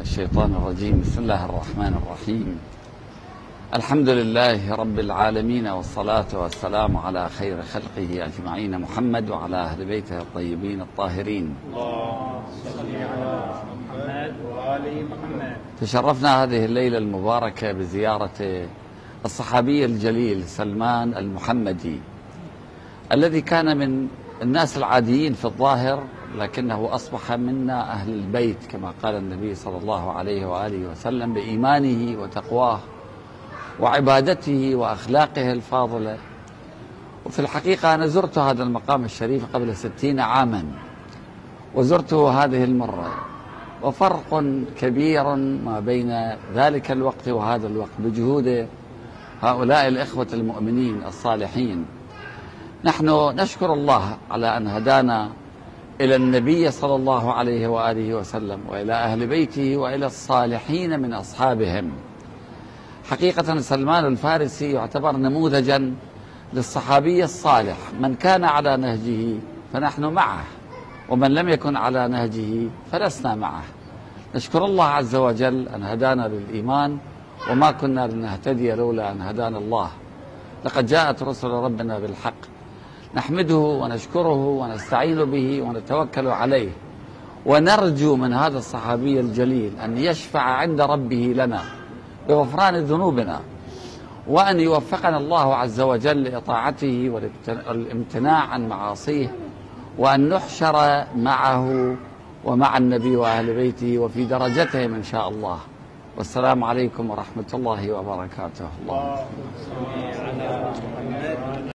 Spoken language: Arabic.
الشيطان الرجيم. بسم الله الرحمن الرحيم. الحمد لله رب العالمين، والصلاة والسلام على خير خلقه أجمعين، محمد وعلى أهل بيته الطيبين الطاهرين. اللهم صل على محمد وآل محمد. تشرفنا هذه الليلة المباركة بزيارة الصحابي الجليل سلمان المحمدي، الذي كان من الناس العاديين في الظاهر، لكنه أصبح منا أهل البيت كما قال النبي صلى الله عليه وآله وسلم، بإيمانه وتقواه وعبادته وأخلاقه الفاضلة. وفي الحقيقة أنا زرت هذا المقام الشريف قبل 60 عاما، وزرته هذه المرة، وفرق كبير ما بين ذلك الوقت وهذا الوقت بجهود هؤلاء الإخوة المؤمنين الصالحين. نحن نشكر الله على أن هدانا إلى النبي صلى الله عليه وآله وسلم، وإلى أهل بيته، وإلى الصالحين من أصحابهم. حقيقة سلمان الفارسي يعتبر نموذجا للصحابي الصالح، من كان على نهجه فنحن معه، ومن لم يكن على نهجه فلسنا معه. نشكر الله عز وجل أن هدانا للإيمان، وما كنا لنهتدي لولا أن هدانا الله. لقد جاءت رسل ربنا بالحق، نحمده ونشكره ونستعين به ونتوكل عليه، ونرجو من هذا الصحابي الجليل أن يشفع عند ربه لنا بغفران ذنوبنا، وأن يوفقنا الله عز وجل لإطاعته والامتناع عن معاصيه، وأن نحشر معه ومع النبي وأهل بيته وفي درجتهم إن شاء الله. والسلام عليكم ورحمة الله وبركاته. اللهم صل على محمد.